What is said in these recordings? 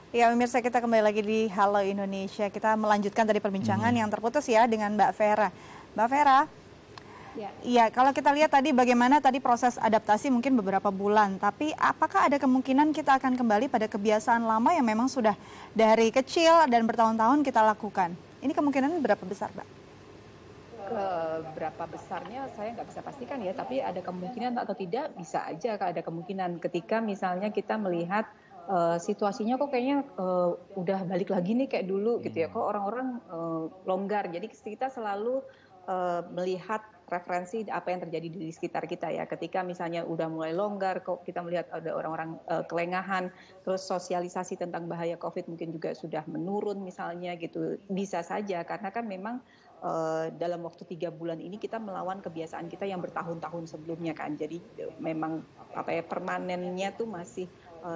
Ya, pemirsa, kita kembali lagi di Halo Indonesia. Kita melanjutkan tadi perbincangan yang terputus ya dengan Mbak Vera. Mbak Vera, Ya. iya, kalau kita lihat tadi bagaimana tadi proses adaptasi mungkin beberapa bulan, tapi apakah ada kemungkinan kita akan kembali pada kebiasaan lama yang memang sudah dari kecil dan bertahun-tahun kita lakukan? Ini kemungkinan berapa besar, Mbak? Berapa besarnya saya nggak bisa pastikan ya, tapi ada kemungkinan atau tidak, bisa aja ada kemungkinan ketika misalnya kita melihat situasinya kok kayaknya udah balik lagi nih kayak dulu gitu ya, kok orang-orang longgar. Jadi kita selalu melihat referensi apa yang terjadi di sekitar kita ya. Ketika misalnya udah mulai longgar, kok kita melihat ada orang-orang kelengahan, terus sosialisasi tentang bahaya COVID mungkin juga sudah menurun misalnya gitu. Bisa saja karena kan memang dalam waktu 3 bulan ini kita melawan kebiasaan kita yang bertahun-tahun sebelumnya kan. Jadi memang permanennya tuh masih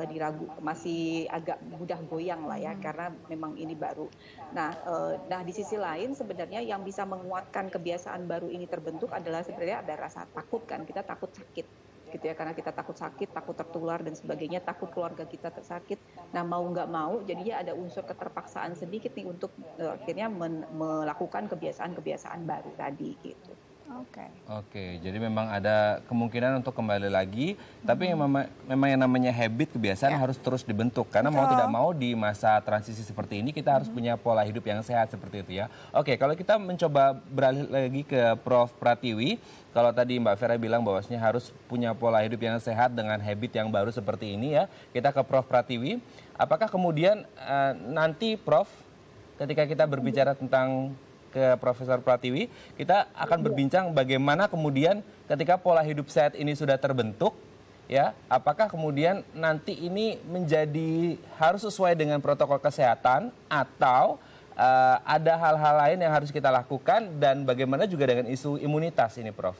masih agak mudah goyang lah ya, karena memang ini baru. Nah di sisi lain sebenarnya yang bisa menguatkan kebiasaan baru ini terbentuk adalah sebenarnya ada rasa takut kan, kita takut sakit gitu ya, karena kita takut sakit, takut tertular dan sebagainya, takut keluarga kita tersakit. Nah mau nggak mau jadinya ada unsur keterpaksaan sedikit nih untuk akhirnya melakukan kebiasaan-kebiasaan baru tadi gitu. Oke, jadi memang ada kemungkinan untuk kembali lagi, tapi memang yang namanya habit, kebiasaan harus terus dibentuk. Karena mau tidak mau di masa transisi seperti ini kita harus punya pola hidup yang sehat seperti itu ya. Oke, kalau kita mencoba beralih lagi ke Prof. Pratiwi, kalau tadi Mbak Vera bilang bahwasanya harus punya pola hidup yang sehat dengan habit yang baru seperti ini ya. Kita ke Prof. Pratiwi, apakah kemudian nanti Prof, ketika kita berbicara tentang ke Profesor Pratiwi, kita akan berbincang bagaimana kemudian ketika pola hidup sehat ini sudah terbentuk, ya, apakah kemudian nanti ini menjadi harus sesuai dengan protokol kesehatan atau ada hal-hal lain yang harus kita lakukan, dan bagaimana juga dengan isu imunitas ini, Prof?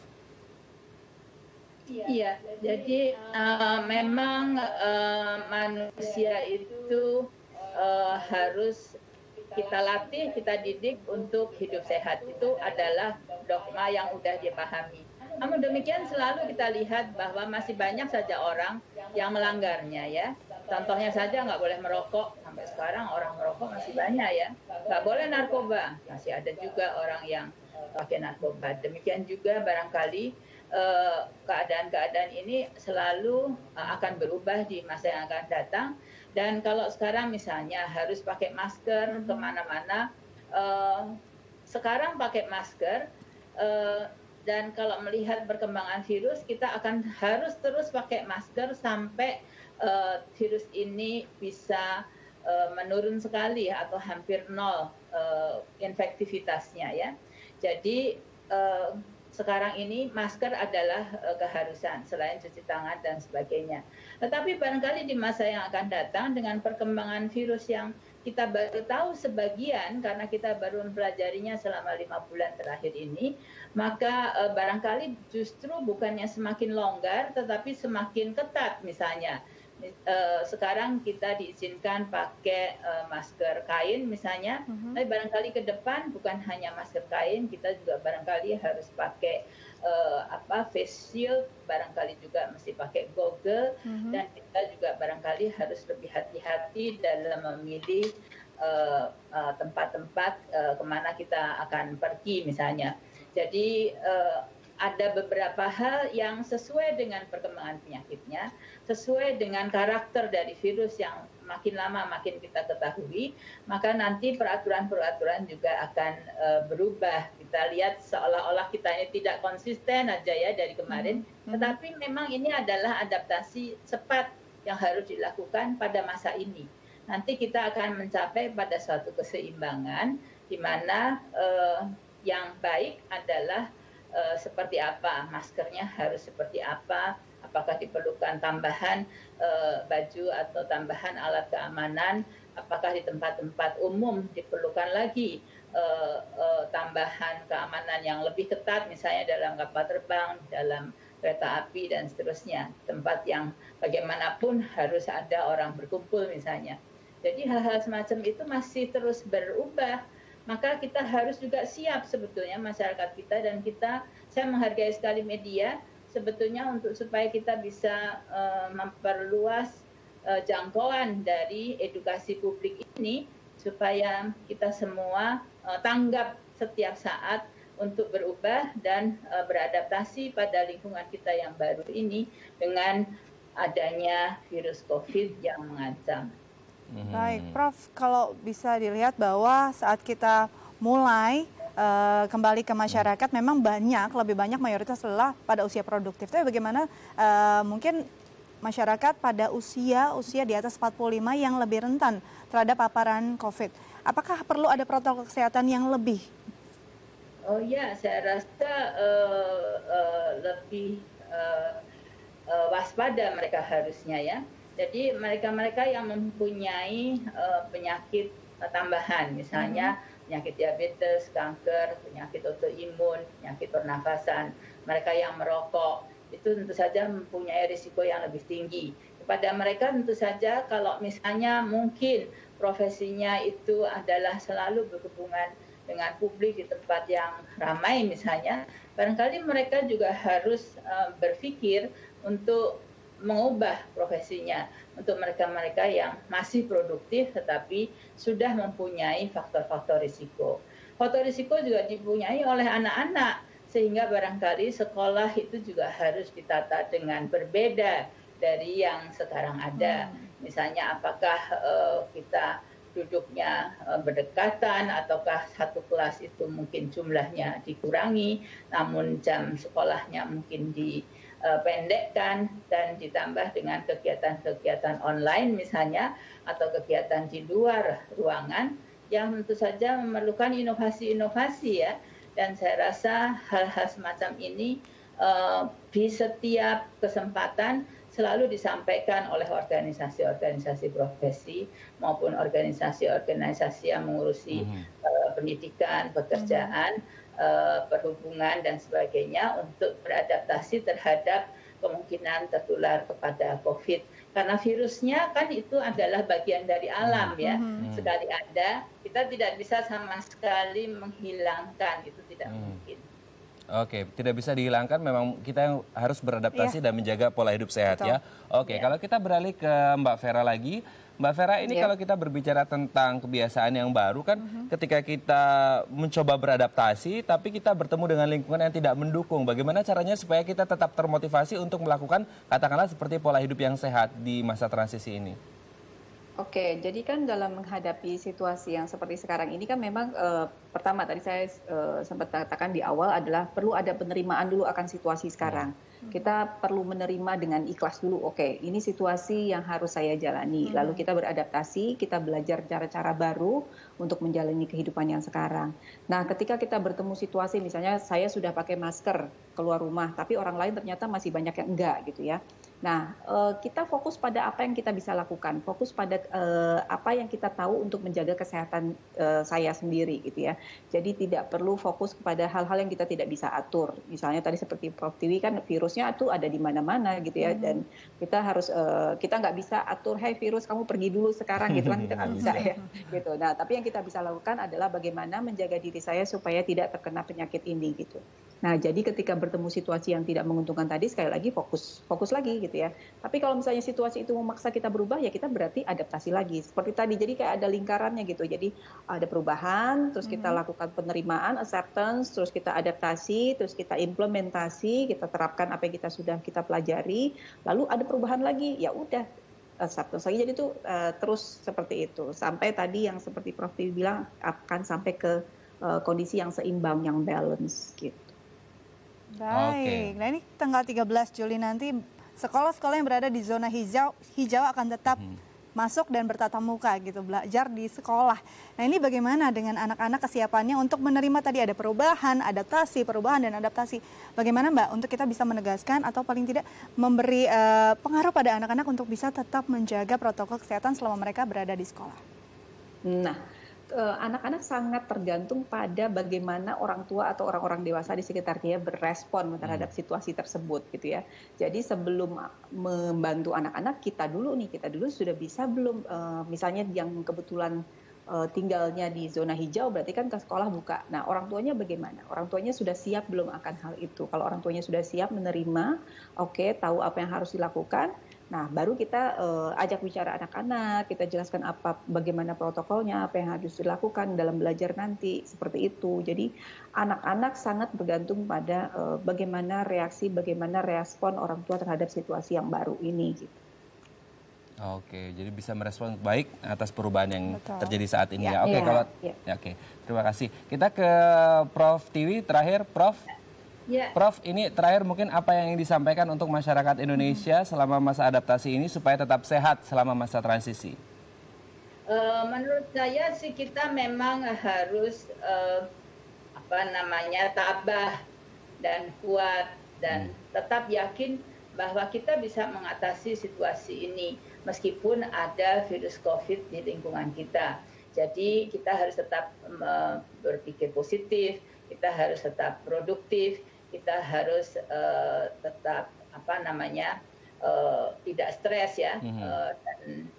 Iya, jadi memang manusia itu harus kita latih, kita didik untuk hidup sehat. Itu adalah dogma yang sudah dipahami. Namun demikian selalu kita lihat bahwa masih banyak saja orang yang melanggarnya ya. Contohnya saja nggak boleh merokok, sampai sekarang orang merokok masih banyak ya. Nggak boleh narkoba, masih ada juga orang yang pakai narkoba. Demikian juga barangkali keadaan-keadaan ini selalu akan berubah di masa yang akan datang. Dan kalau sekarang misalnya harus pakai masker kemana-mana, sekarang pakai masker, dan kalau melihat perkembangan virus, kita akan harus terus pakai masker sampai virus ini bisa menurun sekali atau hampir nol infektivitasnya ya. Jadi sekarang ini masker adalah keharusan selain cuci tangan dan sebagainya. Tetapi barangkali di masa yang akan datang dengan perkembangan virus yang kita baru tahu sebagian karena kita baru mempelajarinya selama 5 bulan terakhir ini, maka barangkali justru bukannya semakin longgar tetapi semakin ketat misalnya. Sekarang kita diizinkan pakai masker kain misalnya, tapi barangkali ke depan bukan hanya masker kain, kita juga barangkali harus pakai face shield, barangkali juga mesti pakai goggle, dan kita juga barangkali harus lebih hati-hati dalam memilih tempat-tempat kemana kita akan pergi misalnya. Jadi ada beberapa hal yang sesuai dengan perkembangan penyakitnya, sesuai dengan karakter dari virus yang makin lama makin kita ketahui, maka nanti peraturan-peraturan juga akan berubah. Kita lihat seolah-olah kita ini tidak konsisten aja ya dari kemarin, tetapi memang ini adalah adaptasi cepat yang harus dilakukan pada masa ini. Nanti kita akan mencapai pada suatu keseimbangan di mana yang baik adalah seperti apa, maskernya harus seperti apa, apakah diperlukan tambahan baju atau tambahan alat keamanan, apakah di tempat-tempat umum diperlukan lagi tambahan keamanan yang lebih ketat, misalnya dalam kapal terbang, dalam kereta api dan seterusnya, tempat yang bagaimanapun harus ada orang berkumpul misalnya. Jadi hal-hal semacam itu masih terus berubah. Maka kita harus juga siap sebetulnya masyarakat kita, dan saya menghargai sekali media sebetulnya untuk supaya kita bisa memperluas jangkauan dari edukasi publik ini supaya kita semua tanggap setiap saat untuk berubah dan beradaptasi pada lingkungan kita yang baru ini dengan adanya virus COVID yang mengancam. Baik, Prof, kalau bisa dilihat bahwa saat kita mulai kembali ke masyarakat memang lebih banyak mayoritas adalah pada usia produktif. Tapi bagaimana mungkin masyarakat pada usia di atas 45 yang lebih rentan terhadap paparan COVID? Apakah perlu ada protokol kesehatan yang lebih? Oh ya, saya rasa lebih waspada mereka harusnya ya. Jadi mereka-mereka yang mempunyai penyakit tambahan, misalnya penyakit diabetes, kanker, penyakit autoimun, penyakit pernafasan, mereka yang merokok, itu tentu saja mempunyai risiko yang lebih tinggi. Kepada mereka tentu saja kalau misalnya mungkin profesinya itu adalah selalu berhubungan dengan publik di tempat yang ramai misalnya, barangkali mereka juga harus berpikir untuk mengubah profesinya untuk mereka-mereka yang masih produktif tetapi sudah mempunyai faktor-faktor risiko. Faktor risiko juga dipunyai oleh anak-anak sehingga barangkali sekolah itu juga harus ditata dengan berbeda dari yang sekarang ada. Misalnya apakah kita duduknya berdekatan ataukah satu kelas itu mungkin jumlahnya dikurangi namun jam sekolahnya mungkin dipendekkan dan ditambah dengan kegiatan-kegiatan online misalnya atau kegiatan di luar ruangan yang tentu saja memerlukan inovasi-inovasi ya. Dan saya rasa hal-hal semacam ini di setiap kesempatan selalu disampaikan oleh organisasi-organisasi profesi maupun organisasi-organisasi yang mengurusi pendidikan, pekerjaan, perhubungan dan sebagainya untuk beradaptasi terhadap kemungkinan tertular kepada COVID. Karena virusnya kan itu adalah bagian dari alam ya. Sekali ada, kita tidak bisa sama sekali menghilangkan, itu tidak mungkin. Oke, tidak bisa dihilangkan, memang kita harus beradaptasi dan menjaga pola hidup sehat. Betul. Ya. Oke, kalau kita beralih ke Mbak Vera lagi. Mbak Vera, ini kalau kita berbicara tentang kebiasaan yang baru kan ketika kita mencoba beradaptasi tapi kita bertemu dengan lingkungan yang tidak mendukung. Bagaimana caranya supaya kita tetap termotivasi untuk melakukan katakanlah seperti pola hidup yang sehat di masa transisi ini? Oke, jadi kan dalam menghadapi situasi yang seperti sekarang ini kan memang pertama tadi saya sempat katakan di awal adalah perlu ada penerimaan dulu akan situasi sekarang. Kita perlu menerima dengan ikhlas dulu, oke, ini situasi yang harus saya jalani. Lalu kita beradaptasi, kita belajar cara-cara baru untuk menjalani kehidupan yang sekarang. Nah, ketika kita bertemu situasi, misalnya saya sudah pakai masker keluar rumah, tapi orang lain ternyata masih banyak yang enggak gitu ya. Nah, kita fokus pada apa yang kita bisa lakukan, fokus pada apa yang kita tahu untuk menjaga kesehatan saya sendiri gitu ya. Jadi tidak perlu fokus kepada hal-hal yang kita tidak bisa atur. Misalnya tadi seperti Prof Tiwi kan virusnya itu ada di mana-mana gitu ya, dan kita harus kita nggak bisa atur, hey virus kamu pergi dulu sekarang gitu kan, kita nggak bisa ya. Gitu. Nah, tapi yang kita bisa lakukan adalah bagaimana menjaga diri saya supaya tidak terkena penyakit ini gitu. Nah, jadi ketika bertemu situasi yang tidak menguntungkan tadi, sekali lagi fokus lagi gitu ya. Tapi kalau misalnya situasi itu memaksa kita berubah, ya kita berarti adaptasi lagi. Seperti tadi, jadi kayak ada lingkarannya gitu. Jadi ada perubahan, terus kita lakukan penerimaan, acceptance, terus kita adaptasi, terus kita implementasi, kita terapkan apa yang kita pelajari, lalu ada perubahan lagi, ya udah acceptance lagi. Jadi itu terus seperti itu. Sampai tadi yang seperti Prof Tiwi bilang akan sampai ke kondisi yang seimbang, yang balance gitu. Baik, nah ini tanggal 13 Juli nanti sekolah-sekolah yang berada di zona hijau akan tetap masuk dan bertatap muka gitu, belajar di sekolah. Nah ini bagaimana dengan anak-anak kesiapannya untuk menerima tadi ada perubahan dan adaptasi. Bagaimana Mbak untuk kita bisa menegaskan atau paling tidak memberi pengaruh pada anak-anak untuk bisa tetap menjaga protokol kesehatan selama mereka berada di sekolah? Nah, anak-anak sangat tergantung pada bagaimana orang tua atau orang-orang dewasa di sekitarnya berespon terhadap situasi tersebut gitu ya. Jadi sebelum membantu anak-anak, kita dulu sudah bisa belum, misalnya yang kebetulan tinggalnya di zona hijau berarti kan ke sekolah buka. Nah, orang tuanya bagaimana? Orang tuanya sudah siap belum akan hal itu? Kalau orang tuanya sudah siap menerima, oke, tahu apa yang harus dilakukan, Nah, baru kita ajak bicara anak-anak, kita jelaskan bagaimana protokolnya, apa yang harus dilakukan dalam belajar nanti, seperti itu. Jadi anak-anak sangat bergantung pada bagaimana respon orang tua terhadap situasi yang baru ini. Gitu. Oke, jadi bisa merespon baik atas perubahan yang terjadi saat ini ya. Oke, oke, terima kasih. Kita ke Prof Tiwi terakhir, Prof. Ya. Prof, ini terakhir mungkin apa yang ingin disampaikan untuk masyarakat Indonesia selama masa adaptasi ini supaya tetap sehat selama masa transisi? Menurut saya sih kita memang harus tabah dan kuat dan tetap yakin bahwa kita bisa mengatasi situasi ini meskipun ada virus COVID di lingkungan kita. Jadi kita harus tetap berpikir positif, kita harus tetap produktif, kita harus tetap tidak stres ya, dan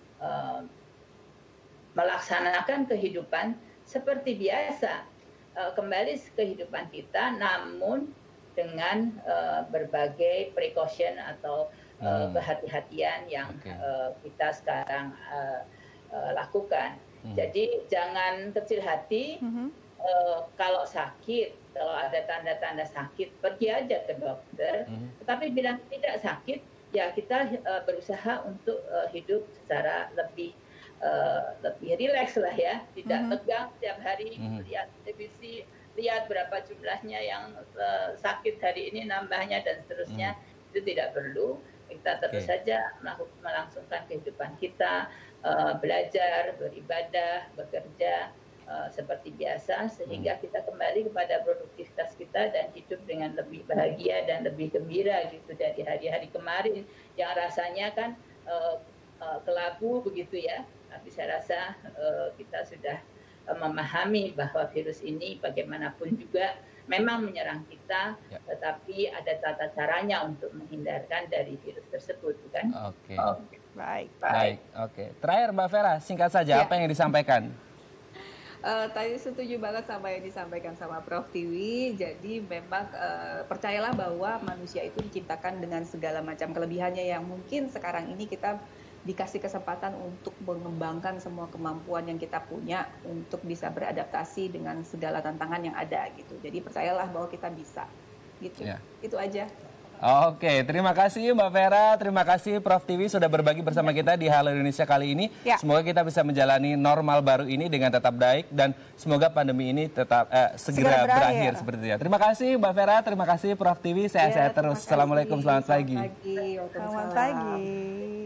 melaksanakan kehidupan seperti biasa, kembali ke kehidupan kita, namun dengan berbagai precaution atau kehati-hatian yang kita sekarang lakukan. Jadi jangan kecil hati. Kalau sakit, kalau ada tanda-tanda sakit, pergi aja ke dokter. Tetapi bila tidak sakit, ya kita berusaha untuk hidup secara lebih rileks lah ya, tidak tegang setiap hari, lihat televisi, lihat berapa jumlahnya yang sakit hari ini, nambahnya dan seterusnya. Itu tidak perlu. Kita terus saja melangsungkan kehidupan kita, belajar, beribadah, bekerja seperti biasa, sehingga kita kembali kepada produktivitas kita dan hidup dengan lebih bahagia dan lebih gembira gitu dari hari-hari kemarin yang rasanya kan kelabu begitu ya. Tapi saya rasa kita sudah memahami bahwa virus ini bagaimanapun juga memang menyerang kita, tetapi ada tata caranya untuk menghindarkan dari virus tersebut, kan? Oke. Baik. Oke. Terakhir Mbak Vera, singkat saja apa yang disampaikan? Tadi setuju banget sama yang disampaikan sama Prof Tiwi. Jadi memang percayalah bahwa manusia itu diciptakan dengan segala macam kelebihannya yang mungkin sekarang ini kita dikasih kesempatan untuk mengembangkan semua kemampuan yang kita punya untuk bisa beradaptasi dengan segala tantangan yang ada gitu. Jadi percayalah bahwa kita bisa gitu. Itu aja. Oke, terima kasih Mbak Vera, terima kasih Prof Tiwi sudah berbagi bersama kita di Halo Indonesia kali ini. Semoga kita bisa menjalani normal baru ini dengan tetap baik dan semoga pandemi ini tetap segera berakhir seperti itu. Terima kasih Mbak Vera, terima kasih Prof Tiwi, sehat-sehat terus. Assalamualaikum, selamat pagi. Selamat pagi.